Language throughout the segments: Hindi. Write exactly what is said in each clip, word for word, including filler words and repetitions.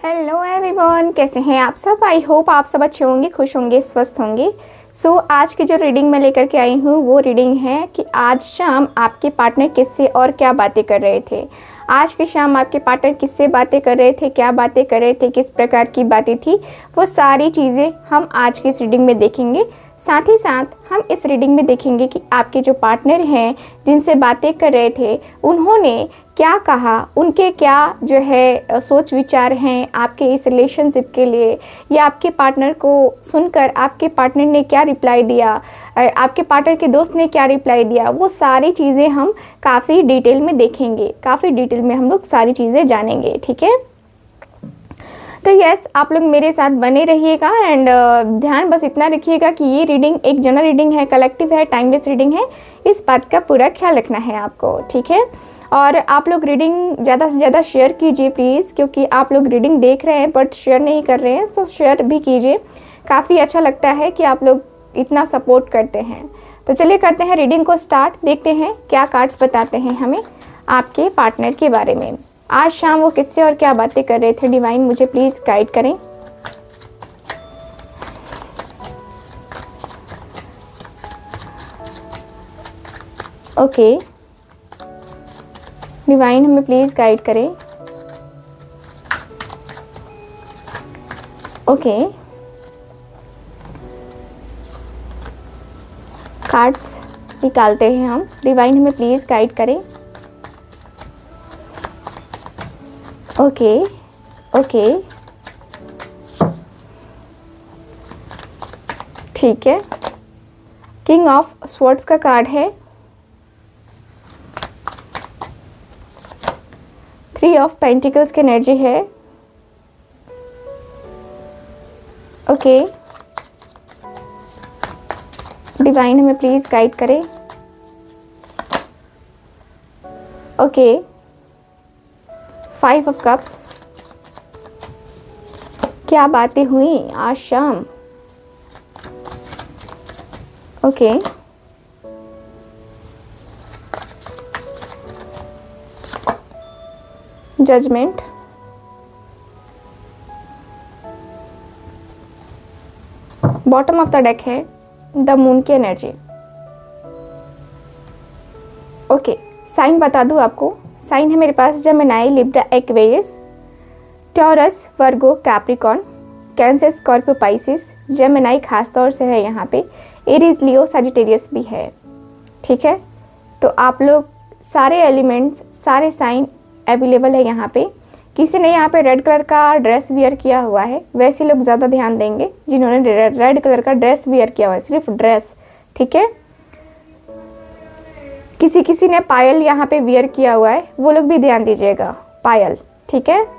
हेलो एवरीवन, कैसे हैं आप सब। आई होप आप सब अच्छे होंगे, खुश होंगे, स्वस्थ होंगे। सो so, आज की जो रीडिंग मैं लेकर के आई हूँ वो रीडिंग है कि आज शाम आपके पार्टनर किससे और क्या बातें कर रहे थे। आज की शाम आपके पार्टनर किससे बातें कर रहे थे, क्या बातें कर रहे थे, किस प्रकार की बातें थी, वो सारी चीज़ें हम आज की इस रीडिंग में देखेंगे। साथ ही साथ हम इस रीडिंग में देखेंगे कि आपके जो पार्टनर हैं जिनसे बातें कर रहे थे उन्होंने क्या कहा, उनके क्या जो है सोच विचार हैं आपके इस रिलेशनशिप के लिए, या आपके पार्टनर को सुनकर आपके पार्टनर ने क्या रिप्लाई दिया, आपके पार्टनर के दोस्त ने क्या रिप्लाई दिया, वो सारी चीज़ें हम काफ़ी डिटेल में देखेंगे, काफ़ी डिटेल में हम लोग सारी चीज़ें जानेंगे। ठीक है, तो यस, आप लोग मेरे साथ बने रहिएगा एंड uh, ध्यान बस इतना रखिएगा कि ये रीडिंग एक जनरल रीडिंग है, कलेक्टिव है, टाइमलेस रीडिंग है। इस बात का पूरा ख्याल रखना है आपको। ठीक है, और आप लोग रीडिंग ज़्यादा से ज़्यादा शेयर कीजिए प्लीज़, क्योंकि आप लोग रीडिंग देख रहे हैं बट शेयर नहीं कर रहे हैं, सो शेयर भी कीजिए। काफ़ी अच्छा लगता है कि आप लोग इतना सपोर्ट करते हैं। तो चलिए करते हैं रीडिंग को स्टार्ट, देखते हैं क्या कार्ड्स बताते हैं हमें आपके पार्टनर के बारे में। आज शाम वो किससे और क्या बातें कर रहे थे, डिवाइन मुझे प्लीज़ गाइड करें। ओके, डिवाइन हमें प्लीज़ गाइड करें। ओके, कार्ड्स निकालते हैं हम, डिवाइन हमें प्लीज़ गाइड करें। ओके ओके ठीक है, किंग ऑफ स्वॉर्ड्स का कार्ड है, थ्री ऑफ पेंटिकल्स की एनर्जी है। ओके, डिवाइन हमें प्लीज गाइड करें। ओके, फाइव ऑफ कप्स, क्या बातें हुई आज शाम। Okay, judgement, bottom of the deck है द मून की एनर्जी। ओके, साइन बता दूं आपको, साइन है मेरे पास Gemini, Libra, Aquarius, Taurus, Virgo, Capricorn, Cancer, Scorpio, Pisces. Gemini खास तौर से है यहाँ पे, एरीज, लियो, सजिटेरियस भी है। ठीक है, तो आप लोग सारे एलिमेंट्स, सारे साइन अवेलेबल है यहाँ पे। किसी ने यहाँ पे रेड कलर का ड्रेस वियर किया हुआ है, वैसे लोग ज़्यादा ध्यान देंगे जिन्होंने रेड कलर का ड्रेस वियर किया हुआ है, सिर्फ ड्रेस। ठीक है, किसी किसी ने पायल यहाँ पे वियर किया हुआ है, वो लोग भी ध्यान दीजिएगा, पायल। ठीक है,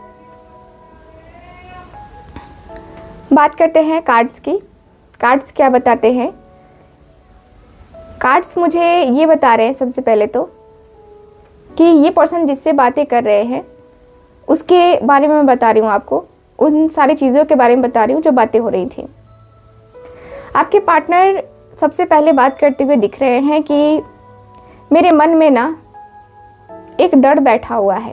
बात करते हैं कार्ड्स की। कार्ड्स क्या बताते हैं? कार्ड्स मुझे ये बता रहे हैं सबसे पहले तो कि ये पर्सन जिससे बातें कर रहे हैं उसके बारे में मैं बता रही हूँ आपको, उन सारी चीज़ों के बारे में बता रही हूँ जो बातें हो रही थी। आपके पार्टनर सबसे पहले बात करते हुए दिख रहे हैं कि मेरे मन में ना एक डर बैठा हुआ है,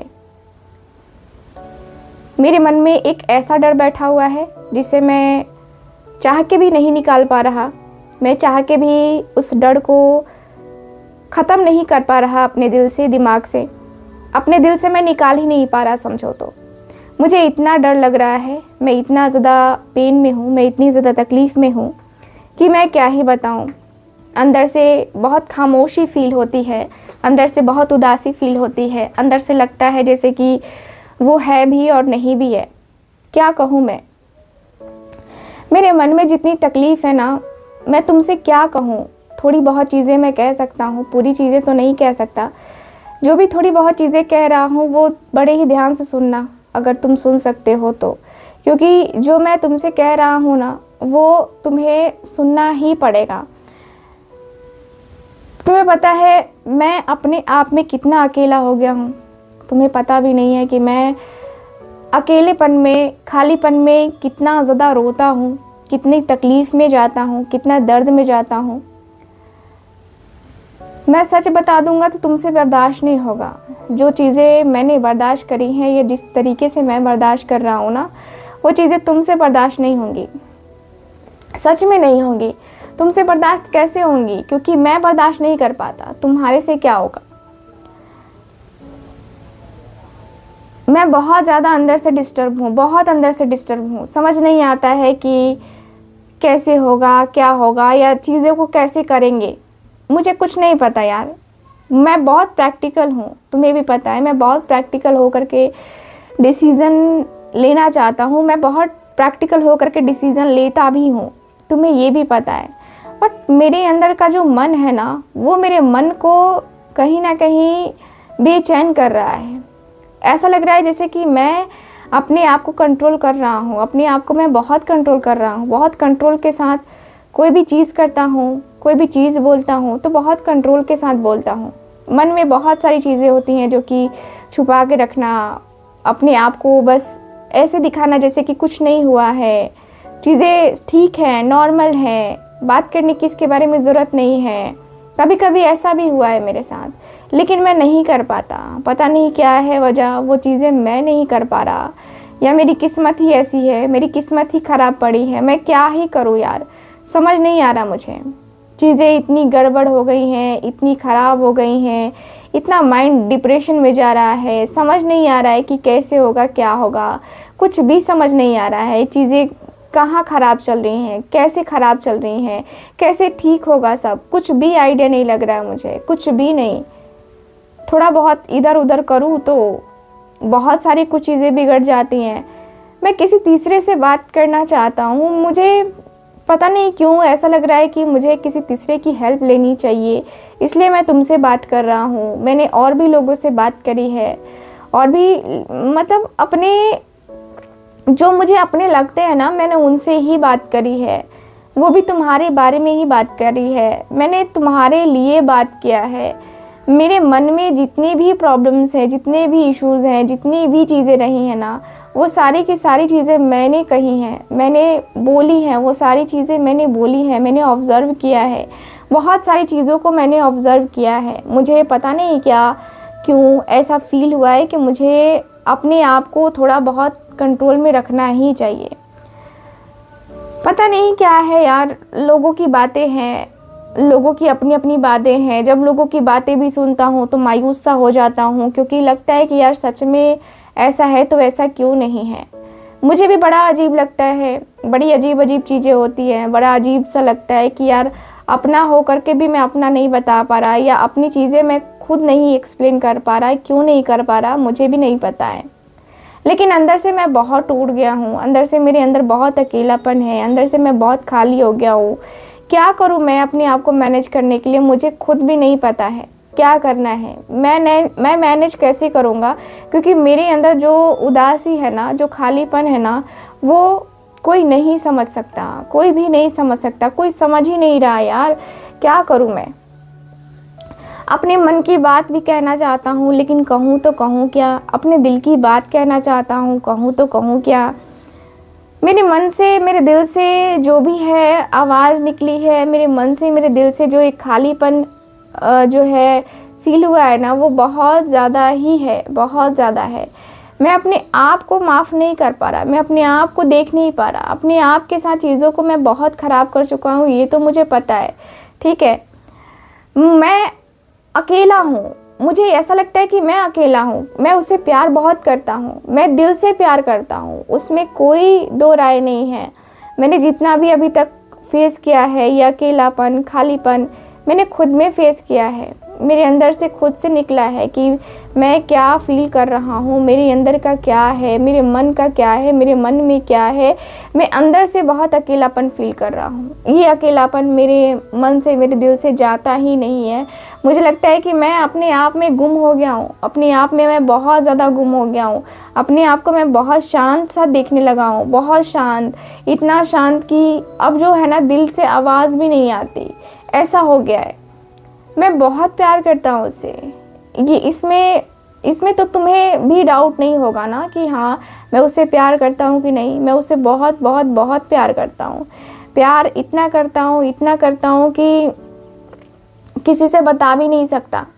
मेरे मन में एक ऐसा डर बैठा हुआ है जिसे मैं चाह के भी नहीं निकाल पा रहा, मैं चाह के भी उस डर को ख़त्म नहीं कर पा रहा अपने दिल से, दिमाग से, अपने दिल से मैं निकाल ही नहीं पा रहा समझो तो। मुझे इतना डर लग रहा है, मैं इतना ज़्यादा पेन में हूँ, मैं इतनी ज़्यादा तकलीफ़ में हूँ कि मैं क्या ही बताऊँ। अंदर से बहुत खामोशी फील होती है, अंदर से बहुत उदासी फील होती है, अंदर से लगता है जैसे कि वो है भी और नहीं भी है। क्या कहूँ मैं, मेरे मन में जितनी तकलीफ़ है ना, मैं तुमसे क्या कहूँ। थोड़ी बहुत चीज़ें मैं कह सकता हूँ, पूरी चीज़ें तो नहीं कह सकता। जो भी थोड़ी बहुत चीज़ें कह रहा हूँ वो बड़े ही ध्यान से सुनना, अगर तुम सुन सकते हो तो, क्योंकि जो मैं तुमसे कह रहा हूँ ना वो तुम्हें सुनना ही पड़ेगा। तुम्हें पता है मैं अपने आप में कितना अकेला हो गया हूँ, तुम्हें पता भी नहीं है कि मैं अकेलेपन में, खालीपन में कितना ज़्यादा रोता हूँ, कितनी तकलीफ़ में जाता हूँ, कितना दर्द में जाता हूँ। मैं सच बता दूंगा तो तुमसे बर्दाश्त नहीं होगा, जो चीज़ें मैंने बर्दाश्त करी हैं या जिस तरीके से मैं बर्दाश्त कर रहा हूँ ना, वो चीज़ें तुमसे बर्दाश्त नहीं होंगी, सच में नहीं होंगी। तुमसे बर्दाश्त कैसे होंगी? क्योंकि मैं बर्दाश्त नहीं कर पाता, तुम्हारे से क्या होगा। मैं बहुत ज़्यादा अंदर से डिस्टर्ब हूँ, बहुत अंदर से डिस्टर्ब हूँ। समझ नहीं आता है कि कैसे होगा, क्या होगा, या चीज़ों को कैसे करेंगे। मुझे कुछ नहीं पता यार। मैं बहुत प्रैक्टिकल हूँ, तुम्हें भी पता है। मैं बहुत प्रैक्टिकल हो करके डिसीज़न लेना चाहता हूँ। मैं बहुत प्रैक्टिकल हो करके डिसीज़न लेता भी हूँ, तुम्हें ये भी पता है। बट मेरे अंदर का जो मन है ना, वो मेरे मन को कहीं ना कहीं बेचैन कर रहा है। ऐसा लग रहा है जैसे कि मैं अपने आप को कंट्रोल कर रहा हूँ, अपने आप को मैं बहुत कंट्रोल कर रहा हूँ। बहुत कंट्रोल के साथ कोई भी चीज़ करता हूँ, कोई भी चीज़ बोलता हूँ तो बहुत कंट्रोल के साथ बोलता हूँ। मन में बहुत सारी चीज़ें होती हैं जो कि छुपा के रखना, अपने आप को बस ऐसे दिखाना जैसे कि कुछ नहीं हुआ है, चीज़ें ठीक है, नॉर्मल है, बात करने की इसके बारे में ज़रूरत नहीं है। कभी कभी ऐसा भी हुआ है मेरे साथ, लेकिन मैं नहीं कर पाता। पता नहीं क्या है वजह, वो चीज़ें मैं नहीं कर पा रहा, या मेरी किस्मत ही ऐसी है, मेरी किस्मत ही ख़राब पड़ी है। मैं क्या ही करूँ यार, समझ नहीं आ रहा मुझे। चीज़ें इतनी गड़बड़ हो गई हैं, इतनी ख़राब हो गई हैं, इतना माइंड डिप्रेशन में जा रहा है। समझ नहीं आ रहा है कि कैसे होगा, क्या होगा, कुछ भी समझ नहीं आ रहा है। चीज़ें कहाँ ख़राब चल रही हैं, कैसे ख़राब चल रही हैं, कैसे ठीक होगा सब, कुछ भी आइडिया नहीं लग रहा है मुझे, कुछ भी नहीं। थोड़ा बहुत इधर उधर करूँ तो बहुत सारी कुछ चीज़ें बिगड़ जाती हैं। मैं किसी तीसरे से बात करना चाहता हूँ, मुझे पता नहीं क्यों ऐसा लग रहा है कि मुझे किसी तीसरे की हेल्प लेनी चाहिए, इसलिए मैं तुमसे बात कर रहा हूँ। मैंने और भी लोगों से बात करी है, और भी मतलब अपने जो मुझे अपने लगते हैं ना, मैंने उनसे ही बात करी है। वो भी तुम्हारे बारे में ही बात करी है, मैंने तुम्हारे लिए बात किया है। मेरे मन में जितनी भी प्रॉब्लम्स हैं, जितने भी इश्यूज़ हैं, जितनी भी चीज़ें रही हैं ना, वो सारी की सारी चीज़ें मैंने कही हैं, मैंने बोली हैं। वो सारी चीज़ें मैंने बोली हैं, मैंने ऑब्ज़र्व किया है। बहुत सारी चीज़ों को मैंने ऑब्ज़र्व किया है। मुझे पता नहीं क्या क्यों ऐसा फील हुआ है कि मुझे अपने आप को थोड़ा बहुत कंट्रोल में रखना ही चाहिए। पता नहीं क्या है यार, लोगों की बातें हैं, लोगों की अपनी अपनी बातें हैं। जब लोगों की बातें भी सुनता हूँ तो मायूस सा हो जाता हूँ, क्योंकि लगता है कि यार सच में ऐसा है तो ऐसा क्यों नहीं है। मुझे भी बड़ा अजीब लगता है, बड़ी अजीब अजीब चीज़ें होती हैं। बड़ा अजीब सा लगता है कि यार अपना हो करके भी मैं अपना नहीं बता पा रहा, या अपनी चीज़ें मैं खुद नहीं एक्सप्लेन कर पा रहा। क्यों नहीं कर पा रहा मुझे भी नहीं पता है, लेकिन अंदर से मैं बहुत टूट गया हूँ। अंदर से मेरे अंदर बहुत अकेलापन है, अंदर से मैं बहुत खाली हो गया हूँ। क्या करूँ मैं अपने आप को मैनेज करने के लिए, मुझे खुद भी नहीं पता है क्या करना है। मैं मैं मैनेज कैसे करूँगा, क्योंकि मेरे अंदर जो उदासी है ना, जो खालीपन है ना, वो कोई नहीं समझ सकता, कोई भी नहीं समझ सकता, कोई समझ ही नहीं रहा यार। क्या करूँ मैं? अपने मन की बात भी कहना चाहता हूँ, लेकिन कहूँ तो कहूँ क्या? अपने दिल की बात कहना चाहता हूँ, कहूँ तो कहूँ क्या? मेरे मन से, मेरे दिल से जो भी है आवाज़ निकली है, मेरे मन से, मेरे दिल से जो एक खालीपन जो है फील हुआ है ना, वो बहुत ज़्यादा ही है, बहुत ज़्यादा है। मैं अपने आप को माफ़ नहीं कर पा रहा, मैं अपने आप को देख नहीं पा रहा। अपने आप के साथ चीज़ों को मैं बहुत ख़राब कर चुका हूँ, ये तो मुझे पता है, ठीक है। मैं अकेला हूँ, मुझे ऐसा लगता है कि मैं अकेला हूँ। मैं उससे प्यार बहुत करता हूँ, मैं दिल से प्यार करता हूँ, उसमें कोई दो राय नहीं है। मैंने जितना भी अभी तक फेस किया है, ये अकेलापन, खालीपन, मैंने खुद में फेस किया है। मेरे अंदर से खुद से निकला है कि मैं क्या फील कर रहा हूँ, मेरे अंदर का क्या है, मेरे मन का क्या है, मेरे मन में क्या है। मैं अंदर से बहुत अकेलापन फील कर रहा हूँ। ये अकेलापन मेरे मन से, मेरे दिल से जाता ही नहीं है। मुझे लगता है कि मैं अपने आप में गुम हो गया हूँ, अपने आप में मैं बहुत ज़्यादा गुम हो गया हूँ। अपने आप को मैं बहुत शांत सा देखने लगा हूँ, बहुत शांत, इतना शांत कि अब जो है ना दिल से आवाज़ भी नहीं आती, ऐसा हो गया है। मैं बहुत प्यार करता हूँ उससे। ये इसमें इसमें तो तुम्हें भी डाउट नहीं होगा ना कि हाँ मैं उससे प्यार करता हूँ कि नहीं। मैं उससे बहुत बहुत बहुत प्यार करता हूँ। प्यार इतना करता हूँ, इतना करता हूँ कि किसी से बता भी नहीं सकता।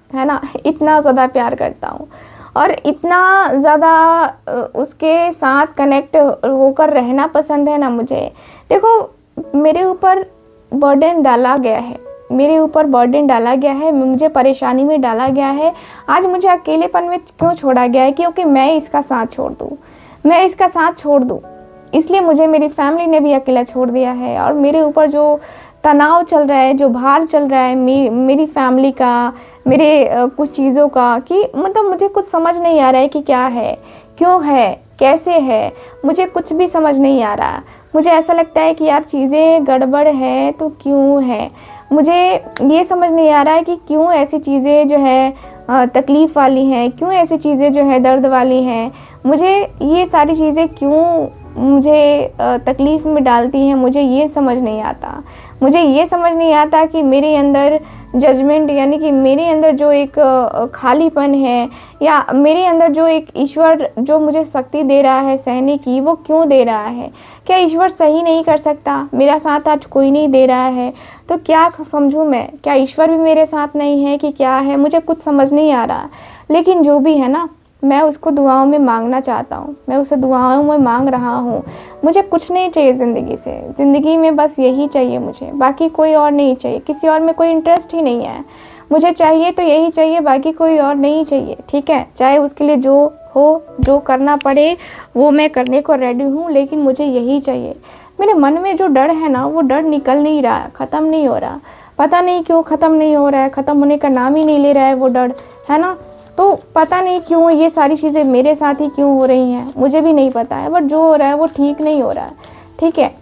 है ना, इतना ज़्यादा प्यार करता हूँ और इतना ज़्यादा उसके साथ कनेक्ट होकर रहना पसंद है ना मुझे। देखो मेरे ऊपर बर्डन डाला गया है, मेरे ऊपर बर्डन डाला गया है, मुझे परेशानी में डाला गया है। आज मुझे अकेलेपन में क्यों छोड़ा गया है? क्योंकि मैं इसका साथ छोड़ दूँ, मैं इसका साथ छोड़ दूँ, इसलिए मुझे मेरी फैमिली ने भी अकेला छोड़ दिया है। और मेरे ऊपर जो तनाव चल रहा है, जो भार चल रहा है मे, मेरी फैमिली का, मेरे आ, कुछ चीज़ों का, कि मतलब मुझे कुछ समझ नहीं आ रहा है कि क्या है, क्यों है, कैसे है, मुझे कुछ भी समझ नहीं आ रहा। मुझे ऐसा लगता है कि यार चीज़ें गड़बड़ है तो क्यों है, मुझे ये समझ नहीं आ रहा है कि क्यों ऐसी चीज़ें जो है तकलीफ़ वाली हैं, क्यों ऐसी चीज़ें जो है दर्द वाली हैं, मुझे ये सारी चीज़ें क्यों मुझे तकलीफ़ में डालती हैं, मुझे ये समझ नहीं आता। मुझे ये समझ नहीं आता कि मेरे अंदर जजमेंट, यानी कि मेरे अंदर जो एक खालीपन है, या मेरे अंदर जो एक ईश्वर जो मुझे शक्ति दे रहा है सहने की, वो क्यों दे रहा है? क्या ईश्वर सही नहीं कर सकता? मेरा साथ आज कोई नहीं दे रहा है तो क्या समझूं मैं? क्या ईश्वर भी मेरे साथ नहीं है कि क्या है? मुझे कुछ समझ नहीं आ रहा। लेकिन जो भी है ना, मैं उसको दुआओं में मांगना चाहता हूँ, मैं उसे दुआओं में मांग रहा हूँ। मुझे कुछ नहीं चाहिए ज़िंदगी से, ज़िंदगी में बस यही चाहिए मुझे, बाकी कोई और नहीं चाहिए, किसी और में कोई इंटरेस्ट ही नहीं है। मुझे चाहिए तो यही चाहिए, बाकी कोई और नहीं चाहिए, ठीक है? चाहे उसके लिए जो हो, जो करना पड़े वो मैं करने को रेडी हूँ, लेकिन मुझे यही चाहिए। मेरे मन में जो डर है ना, वो डर निकल नहीं रहा है, ख़त्म नहीं हो रहा। पता नहीं क्यों ख़त्म नहीं हो रहा है, ख़त्म होने का नाम ही नहीं ले रहा है वो डर, है ना। तो पता नहीं क्यों ये सारी चीज़ें मेरे साथ ही क्यों हो रही हैं, मुझे भी नहीं पता है, बट जो हो रहा है वो ठीक नहीं हो रहा है, ठीक है।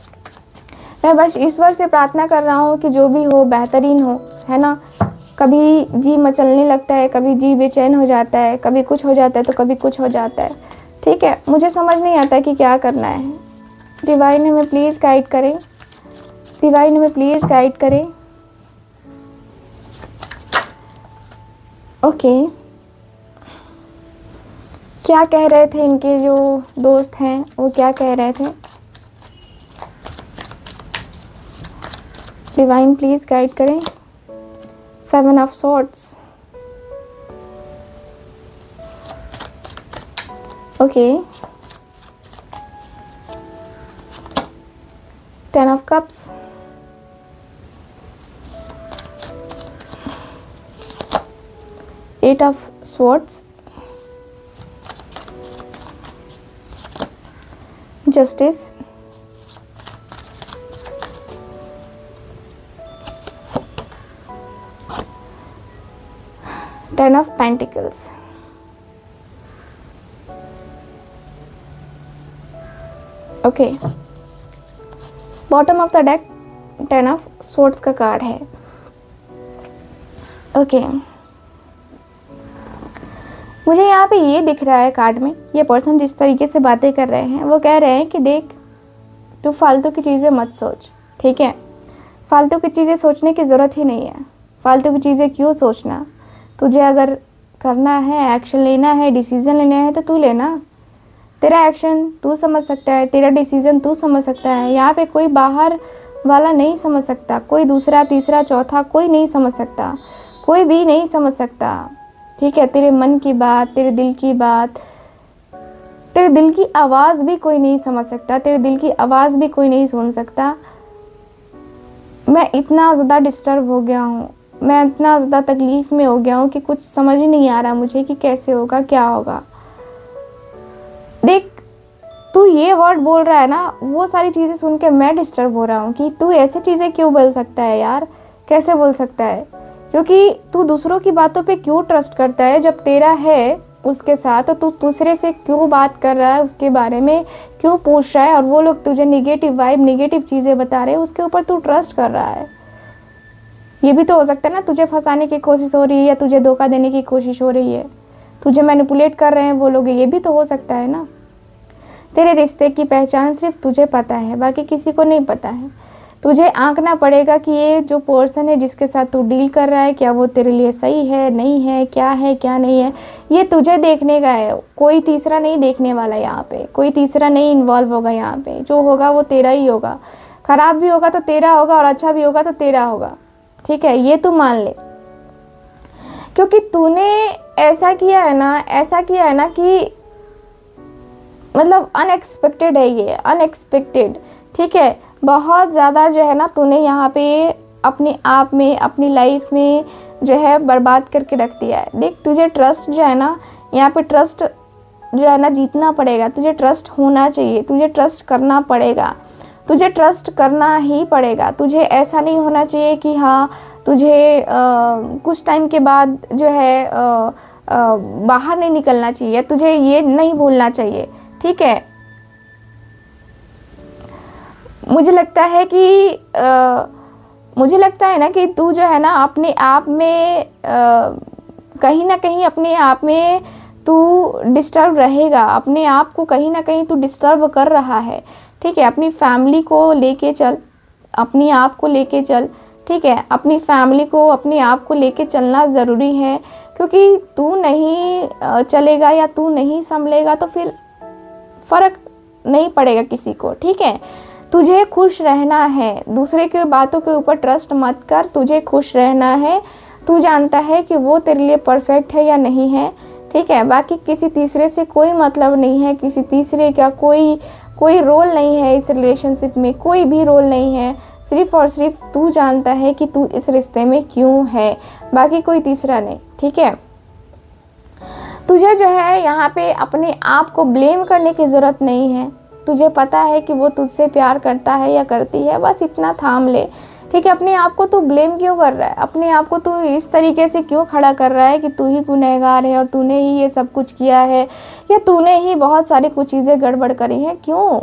मैं बस ईश्वर से प्रार्थना कर रहा हूँ कि जो भी हो बेहतरीन हो, है ना। कभी जी मचलने लगता है, कभी जी बेचैन हो जाता है, कभी कुछ हो जाता है तो कभी कुछ हो जाता है, ठीक है। मुझे समझ नहीं आता कि क्या करना है। डिवाइन हमें प्लीज़ गाइड करें, डिवाइन हमें प्लीज़ गाइड करें। ओके, क्या कह रहे थे इनके जो दोस्त हैं, वो क्या कह रहे थे? डिवाइन प्लीज़ गाइड करें। Seven of swords, okay. Ten of cups, eight of swords, justice, ten of pentacles, okay. Bottom of the deck ten of swords का कार्ड है, ओके okay. मुझे यहाँ पे ये दिख रहा है कार्ड में, ये पर्सन जिस तरीके से बातें कर रहे हैं वो कह रहे हैं कि देख तू फालतू की चीज़ें मत सोच, ठीक है। फालतू की चीज़ें सोचने की ज़रूरत ही नहीं है। फालतू की चीज़ें क्यों सोचना? तुझे अगर करना है, एक्शन लेना है, डिसीज़न लेना है तो तू लेना। तेरा एक्शन तू समझ सकता है, तेरा डिसीज़न तू समझ सकता है। यहाँ पे कोई बाहर वाला नहीं समझ सकता, कोई दूसरा तीसरा चौथा कोई नहीं समझ सकता, कोई भी नहीं समझ सकता, ठीक है। तेरे मन की बात, तेरे दिल की बात, तेरे दिल की आवाज़ भी कोई नहीं समझ सकता, तेरे दिल की आवाज़ भी कोई नहीं सुन सकता। मैं इतना ज़्यादा डिस्टर्ब हो गया हूँ, मैं इतना ज़्यादा तकलीफ़ में हो गया हूँ कि कुछ समझ ही नहीं आ रहा मुझे कि कैसे होगा, क्या होगा। देख तू ये वर्ड बोल रहा है ना, वो सारी चीज़ें सुन के मैं डिस्टर्ब हो रहा हूँ कि तू ऐसे चीज़ें क्यों बोल सकता है यार, कैसे बोल सकता है? क्योंकि तू दूसरों की बातों पे क्यों ट्रस्ट करता है? जब तेरा है उसके साथ तो तू दूसरे से क्यों बात कर रहा है, उसके बारे में क्यों पूछ रहा है, और वो लोग तुझे निगेटिव वाइब, निगेटिव चीज़ें बता रहे हैं, उसके ऊपर तू ट्रस्ट कर रहा है। ये भी तो हो सकता है ना, तुझे फंसाने की कोशिश हो रही है या तुझे धोखा देने की कोशिश हो रही है, तुझे मैनिपुलेट कर रहे हैं वो लोग, ये भी तो हो सकता है ना। तेरे रिश्ते की पहचान सिर्फ तुझे पता है, बाकी किसी को नहीं पता है। तुझे आंकना पड़ेगा कि ये जो पर्सन है जिसके साथ तू डील कर रहा है, क्या वो तेरे लिए सही है, नहीं है, क्या है, क्या नहीं है, ये तुझे देखने का है। कोई तीसरा नहीं देखने वाला, यहाँ पे कोई तीसरा नहीं इन्वॉल्व होगा। यहाँ पे जो होगा वो तेरा ही होगा, ख़राब भी होगा तो तेरा होगा और अच्छा भी होगा तो तेरा होगा, ठीक है। ये तू मान ले, क्योंकि तूने ऐसा किया है ना, ऐसा किया है ना कि मतलब अनएक्सपेक्टेड है ये, अनएक्सपेक्टेड, ठीक है। बहुत ज़्यादा जो है ना तूने यहाँ पे अपने आप में, अपनी लाइफ में जो है बर्बाद करके रख दिया है। देख, तुझे ट्रस्ट जो है ना, यहाँ पे ट्रस्ट जो है ना जीतना पड़ेगा। तुझे ट्रस्ट होना चाहिए, तुझे ट्रस्ट करना पड़ेगा, तुझे ट्रस्ट करना ही पड़ेगा। तुझे ऐसा नहीं होना चाहिए कि हाँ तुझे आ, कुछ टाइम के बाद जो है आ, आ, बाहर नहीं निकलना चाहिए, तुझे ये नहीं भूलना चाहिए, ठीक है। मुझे लगता है कि आ, मुझे लगता है ना कि तू जो है ना अपने आप में आ, कहीं ना कहीं अपने आप में तू डिस्टर्ब रहेगा, अपने आप को कहीं ना कहीं तू डिस्टर्ब कर रहा है, ठीक है। अपनी फैमिली को लेके चल, अपनी आप को लेके चल, ठीक है। अपनी फैमिली को, अपने आप को लेके चलना ज़रूरी है, क्योंकि तू नहीं चलेगा या तू नहीं संभलेगा तो फिर फ़र्क नहीं पड़ेगा किसी को, ठीक है। तुझे खुश रहना है, दूसरे के बातों के ऊपर ट्रस्ट मत कर, तुझे खुश रहना है। तू जानता है कि वो तेरे लिए परफेक्ट है या नहीं है, ठीक है। बाकी किसी तीसरे से कोई मतलब नहीं है, किसी तीसरे का कोई कोई रोल नहीं है इस रिलेशनशिप में, कोई भी रोल नहीं है। सिर्फ और सिर्फ तू जानता है कि तू इस रिश्ते में क्यों है, बाकी कोई तीसरा नहीं, ठीक है। तुझे जो है यहाँ पे अपने आप को ब्लेम करने की ज़रूरत नहीं है। तुझे पता है कि वो तुझसे प्यार करता है या करती है, बस इतना थाम ले, ठीक है। अपने आप को तू ब्लेम क्यों कर रहा है, अपने आप को तू इस तरीके से क्यों खड़ा कर रहा है कि तू ही गुनहगार है और तूने ही ये सब कुछ किया है या तूने ही बहुत सारी कुछ चीज़ें गड़बड़ करी हैं। क्यों?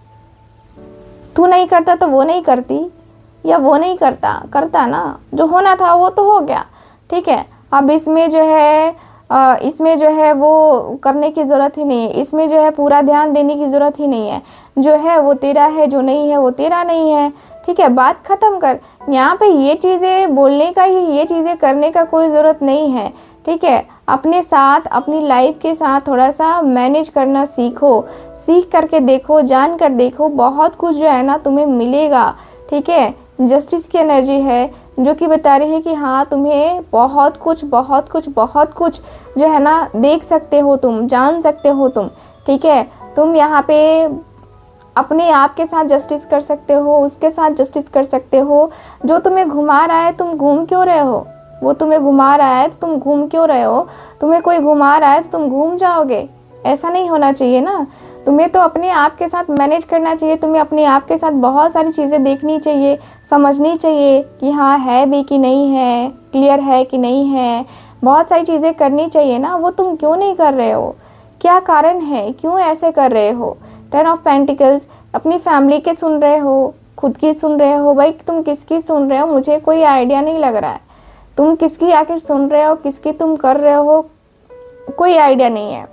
तू नहीं करता तो वो नहीं करती, या वो नहीं करता करता ना, जो होना था वो तो हो गया, ठीक है। अब इसमें जो है इसमें जो है वो करने की ज़रूरत ही नहीं है, इसमें जो है पूरा ध्यान देने की ज़रूरत ही नहीं है। जो है वो तेरा है, जो नहीं है वो तेरा नहीं है, ठीक है। बात ख़त्म कर। यहाँ पे ये चीज़ें बोलने का ही, ये चीज़ें करने का कोई ज़रूरत नहीं है, ठीक है। अपने साथ, अपनी लाइफ के साथ थोड़ा सा मैनेज करना सीखो, सीख करके देखो, जान कर देखो, बहुत कुछ जो है ना तुम्हें मिलेगा, ठीक है। जस्टिस की एनर्जी है जो कि बता रही है कि हाँ तुम्हें बहुत कुछ बहुत कुछ बहुत कुछ जो है ना देख सकते हो, तुम जान सकते हो तुम, ठीक है। तुम यहाँ पे अपने आप के साथ जस्टिस कर सकते हो, उसके साथ जस्टिस कर सकते हो। जो तुम्हें घुमा रहा है तुम घूम क्यों रहे हो, वो तुम्हें घुमा रहा है तो तुम घूम क्यों रहे हो। तुम्हें कोई घुमा रहा है तो तुम घूम जाओगे, ऐसा नहीं होना चाहिए ना। तुम्हें तो अपने आप के साथ मैनेज करना चाहिए, तुम्हें अपने आप के साथ बहुत सारी चीज़ें देखनी चाहिए, समझनी चाहिए कि हाँ है भी कि नहीं है, क्लियर है कि नहीं है, बहुत सारी चीज़ें करनी चाहिए ना। वो तुम क्यों नहीं कर रहे हो, क्या कारण है, क्यों ऐसे कर रहे हो। टेन ऑफ पेंटिकल्स, अपनी फैमिली के सुन रहे हो, खुद की सुन रहे हो, भाई तुम किसकी सुन रहे हो मुझे कोई आइडिया नहीं लग रहा है। तुम किसकी आखिर सुन रहे हो, किसकी तुम कर रहे हो, कोई आइडिया नहीं है।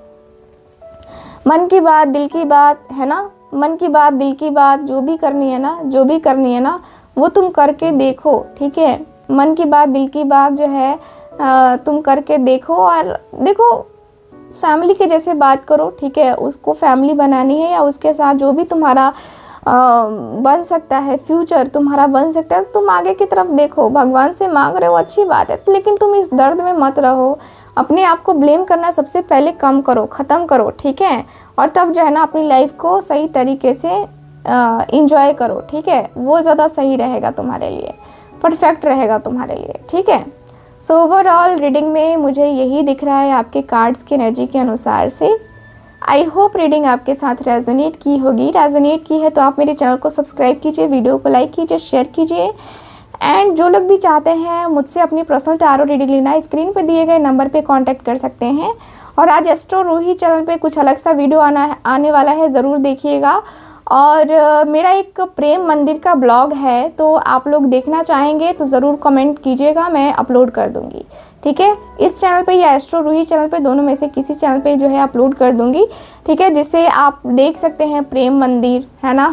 मन की बात, दिल की बात है ना, मन की बात, दिल की बात, जो भी करनी है ना, जो भी करनी है ना वो तुम करके देखो, ठीक है। मन की बात, दिल की बात जो है आ, तुम करके देखो, और देखो फैमिली के जैसे बात करो, ठीक है। उसको फैमिली बनानी है या उसके साथ जो भी तुम्हारा आ, बन सकता है, फ्यूचर तुम्हारा बन सकता है, तुम आगे की तरफ देखो। भगवान से मांग रहे हो, अच्छी बात है, लेकिन तुम इस दर्द में मत रहो। अपने आप को ब्लेम करना सबसे पहले कम करो, ख़त्म करो, ठीक है। और तब जो है ना अपनी लाइफ को सही तरीके से इंजॉय करो, ठीक है। वो ज़्यादा सही रहेगा तुम्हारे लिए, परफेक्ट रहेगा तुम्हारे लिए, ठीक है। सो ओवरऑल रीडिंग में मुझे यही दिख रहा है आपके कार्ड्स की एनर्जी के अनुसार से। आई होप रीडिंग आपके साथ रेजोनेट की होगी। रेजोनेट की है तो आप मेरे चैनल को सब्सक्राइब कीजिए, वीडियो को लाइक कीजिए, शेयर कीजिए। एंड जो लोग भी चाहते हैं मुझसे अपनी पर्सनल टैरो रीडिंग लेना, स्क्रीन पर दिए गए नंबर पे कांटेक्ट कर सकते हैं। और आज एस्ट्रो रूही चैनल पे कुछ अलग सा वीडियो आना है, आने वाला है, ज़रूर देखिएगा। और uh, मेरा एक प्रेम मंदिर का ब्लॉग है, तो आप लोग देखना चाहेंगे तो ज़रूर कमेंट कीजिएगा, मैं अपलोड कर दूँगी, ठीक है। इस चैनल पे या एस्ट्रो रूही चैनल पे, दोनों में से किसी चैनल पे जो है अपलोड कर दूँगी, ठीक है, जिससे आप देख सकते हैं प्रेम मंदिर, है ना।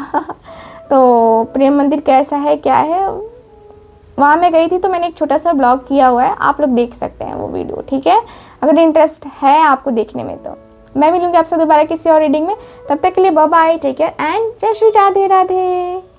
तो प्रेम मंदिर कैसा है, क्या है, वहाँ मैं गई थी तो मैंने एक छोटा सा ब्लॉग किया हुआ है, आप लोग देख सकते हैं वो वीडियो, ठीक है। अगर इंटरेस्ट है आपको देखने में तो मैं मिलूंगी आपसे दोबारा किसी और रीडिंग में। तब तक के लिए bye bye, take care and जय श्री राधे राधे।